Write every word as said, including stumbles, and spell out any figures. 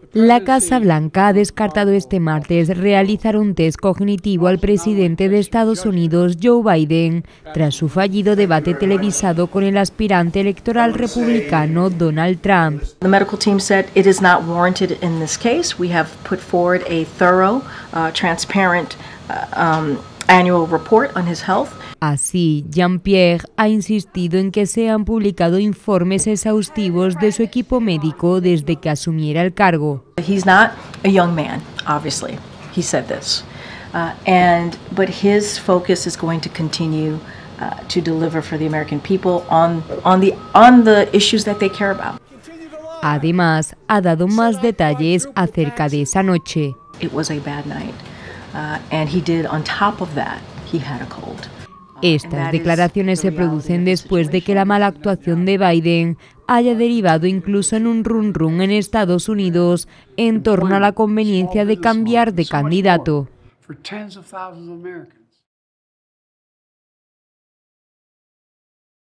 La Casa Blanca ha descartado este martes realizar un test cognitivo al presidente de Estados Unidos, Joe Biden, tras su fallido debate televisado con el aspirante electoral republicano Donald Trump. The medical team said it is not warranted in this case. We have put forward a thorough, uh, transparent uh, um, annual report on his health. Así, Jean-Pierre ha insistido en que se han publicado informes exhaustivos de su equipo médico desde que asumiera el cargo. He's not a young man, obviously. He said this. Uh, and but his focus is going to continue uh, to deliver for the American people on on the on the issues that they care about. Además, ha dado más detalles acerca de esa noche. It was a bad night. Uh, and he did, on top of that, he had a cold. Estas declaraciones se producen después de que la mala actuación de Biden haya derivado incluso en un run run en Estados Unidos en torno a la conveniencia de cambiar de candidato.